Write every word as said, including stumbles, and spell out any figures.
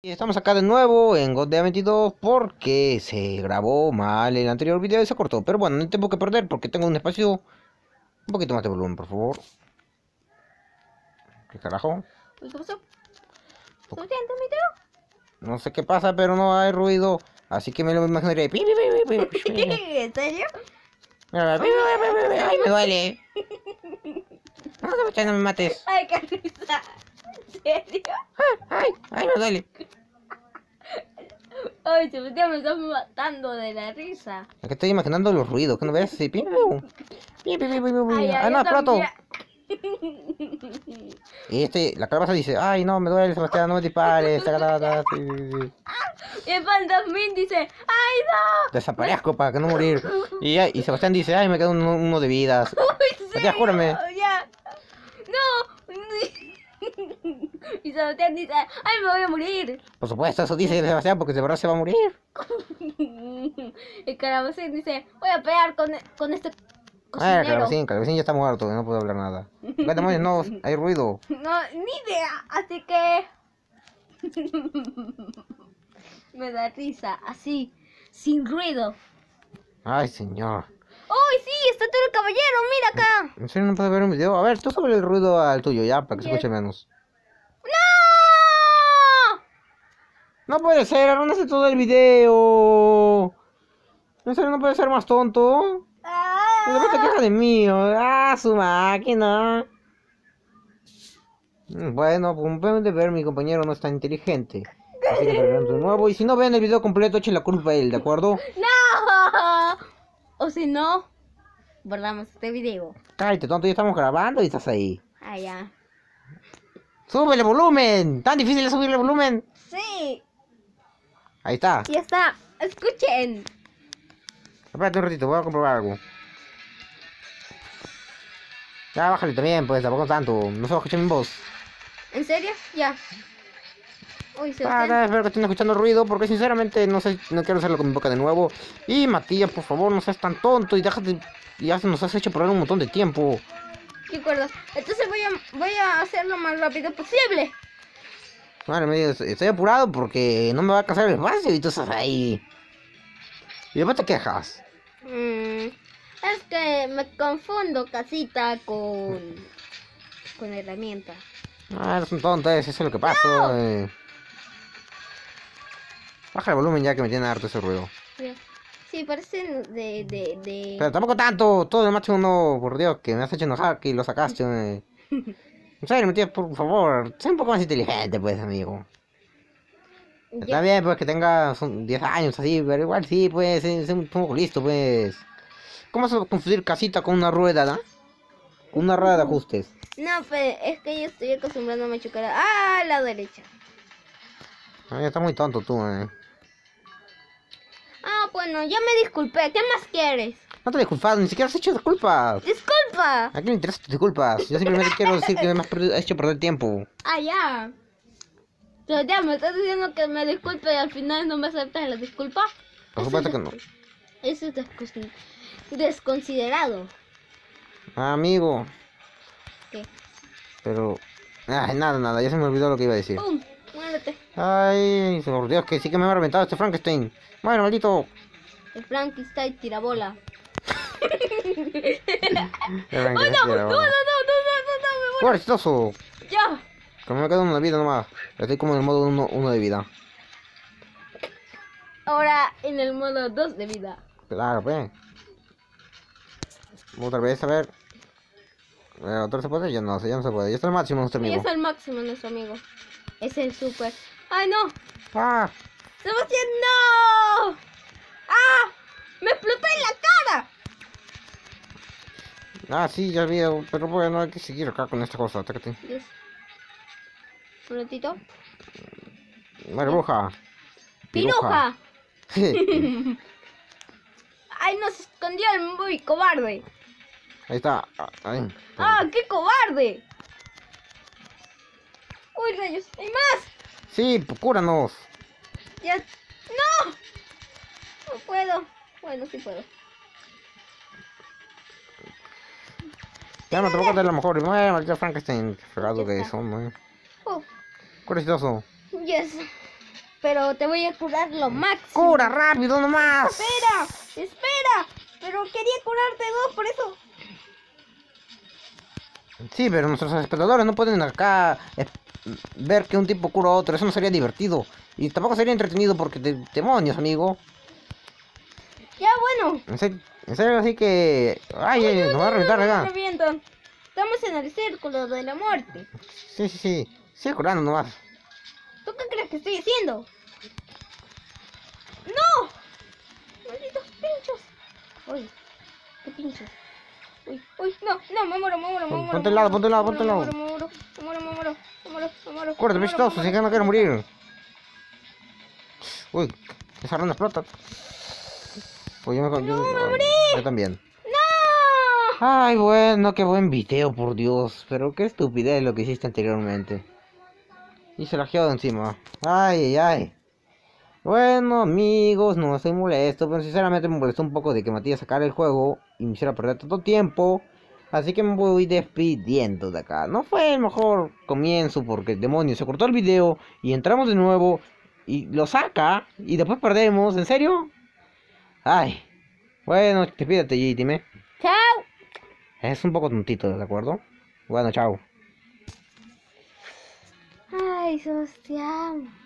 Y estamos acá de nuevo en God veintidós porque se grabó mal el anterior video y se cortó. Pero bueno, no tengo que perder porque tengo un espacio un poquito más de volumen, por favor. ¿Qué carajo? ¿Qué pasó? ¿Estás viendo mi video? No sé qué pasa, pero no hay ruido. Así que me lo imaginaré. ¿En serio? Ay, me duele. No, no, no me mates. Ay, qué risa. ¿En serio? Ay, ay, me duele. Ay, Sebastián, me estás matando de la risa. Es que estoy imaginando los ruidos, que no ves así. Ay, Ah, ay, no, yo plato. también. Y este, la calabaza dice, ay, no, me duele, Sebastián, no me dispares. Tacarata, sí, sí, sí. Y el fantasmín dice, ¡ay, no! Desaparezco para que no morir. Y, y Sebastián dice, ay, me queda uno, uno de vidas. Uy, Sebastián, júrame. Ya. No. Y Sebastián dice, ¡ay, me voy a morir! Por supuesto, eso dice Sebastián, porque de verdad se va a morir. El calabacín dice, voy a pelear con, con este Ah, cocinero. Calabacín, Calabacín ya está muerto, no puedo hablar nada. ¿Qué demonios? No, hay ruido. No, ni idea, así que... Me da risa, así, sin ruido. Ay, señor. ¡Uy, sí! ¡Está todo el caballero! ¡Mira acá! ¿En serio no puedo ver un video? A ver, tú sobre el ruido al tuyo, ya, para que se Yes. escuche menos. ¡No! No puede ser, arruinaste todo el video. ¿En serio no puede ser más tonto? Y después te quejas de mí. Ah, su máquina. Bueno, como pueden ver, mi compañero no es tan inteligente. Así que lo de nuevo. Y si no ven el video completo, echen la culpa a él, ¿de acuerdo? ¡No! O si no, borramos este video. Cállate, tonto, ya estamos grabando y estás ahí. Ah, ya. ¡Sube el volumen! ¿Tan difícil es subir el volumen? Sí, Ahí está. ya está. Escuchen. Espérate un ratito, voy a comprobar algo. Ya, bájale también, pues, tampoco tanto. No se va a escuchar mi voz. ¿En serio? Ya. Uy, Ah, Sebastián. espero que estén escuchando ruido, porque sinceramente no sé, no quiero hacerlo con mi boca de nuevo. Y Matías, por favor, no seas tan tonto y déjate. Ya se nos has hecho perder un montón de tiempo. ¿Qué acuerdas? Entonces voy a, voy a hacer lo más rápido posible. Madre mía, estoy apurado porque no me va a alcanzar el espacio y tú estás ahí. Y después te quejas. Mm, es que me confundo casita con con herramienta. Ah, eres un tonto, eso es lo que pasa. No. Eh. Baja el volumen ya que me tiene harto ese ruido. Sí, parece de de de. Pero tampoco tanto, todo el máximo no, por Dios, que me has hecho enojar que lo sacaste. Eh. En serio, Matías, por favor, sé un poco más inteligente, pues, amigo. Está Ya. bien, pues, que tenga son diez años así, pero igual sí, pues, es un poco listo, pues. ¿Cómo se va a confundir casita con una rueda, no? Con una rueda de ajustes. No, pues es que yo estoy acostumbrándome a chocar a a la derecha. Ay, está muy tonto tú, eh. Ah, bueno, ya me disculpé. ¿Qué más quieres? No te disculpas, ni siquiera has hecho disculpas. ¡Disculpa! ¿A quién le interesan tus disculpas? Yo simplemente quiero decir que me has perdido- has hecho perder tiempo. Ah, ya. Pero ya me estás diciendo que me disculpe y al final no me aceptas la disculpa. Por Eso supuesto es que no. des- Eso es descon- desconsiderado. Ah, amigo. ¿Qué? Pero... Ay, nada, nada, ya se me olvidó lo que iba a decir. ¡Pum! Muérete. Ay, por Dios, que sí que me ha reventado este Frankenstein. Bueno, maldito. El Frankenstein tirabola. El ¡Oh, Frankenstein, no! ¡No, era no, no, no, bueno. no, no, no, me muero! ¡Qué chistoso! ¡Ya! Que me queda una vida nomás. Estoy como en el modo uno, uno de vida. Ahora en el modo dos de vida. Claro, pues. Otra vez, a ver. Eh, ¿Otra se puede? Ya no, ya no se puede. Ya está el máximo nuestro Y amigo. es el máximo nuestro amigo. Es el super. ¡Ay, no! ¡Ah! ¡Sebastián, no! ¡Ah! ¡Me explotó en la cara! Ah, sí, ya vi. Pero bueno, hay que seguir acá con esta cosa. Atácate. Dios. Un ratito. Madre bruja. ¡Piruja! ¡Ay, no! Se escondió el muy cobarde. Ahí está. Ah, ahí. ¡Ah, qué cobarde! ¡Uy, rayos! ¡Hay más! Sí, pues, cúranos. ¡Ya! ¡No! No puedo. Bueno, sí puedo. Ya me tocó de lo mejor. Y bueno, maldito Frankenstein. Qué fregado Ya que está. es, hombre. Oh, Curioso. yes. pero te voy a curar lo máximo. ¡Cura rápido nomás! Espera, espera, pero quería curarte dos, por eso. Sí, pero nuestros espectadores no pueden acá eh, ver que un tipo cura a otro, eso no sería divertido. Y tampoco sería entretenido porque de demonios, amigo. Ya, bueno. En serio, en serio, así que... Ay, ay, nos va a reventar no, no, acá. no, reviento. Estamos en el círculo de la muerte. Sí, sí, sí. Sigue curando nomás. ¿Tú qué crees que estoy haciendo? ¡No! ¡Malditos pinchos! Uy, qué pinchos. Uy, uy, no, no, me muero, me muero, me muero. Ponte al lado, ponte al lado, ponte al lado. Me muero, me muero, me muero, me muero, me muero. Cúrate, pistoso, si que no quiero morir. Uy, esa ronda explota. Pues yo me... yo, No, me morí. Yo también. ¡No! Ay, bueno, qué buen video, por Dios. Pero qué estupidez lo que hiciste anteriormente. Y se la quedó encima. Ay, ay, ay. Bueno, amigos, no estoy molesto, pero sinceramente me molestó un poco de que Matías sacara el juego y me hiciera perder tanto tiempo. Así que me voy despidiendo de acá. No fue el mejor comienzo porque, demonios, se cortó el video y entramos de nuevo y lo saca y después perdemos. ¿En serio? Ay. Bueno, despídete, G, dime. ¡Chao! Es un poco tontito, ¿de acuerdo? Bueno, chao. Ay, Sebastián.